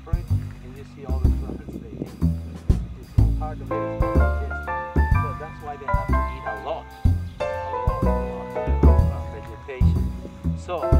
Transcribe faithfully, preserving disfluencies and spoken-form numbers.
separate, and you see all the trumpets they eat. It's part of it is what it is. So that's why they have to eat a lot, a lot, a lot of vegetation. So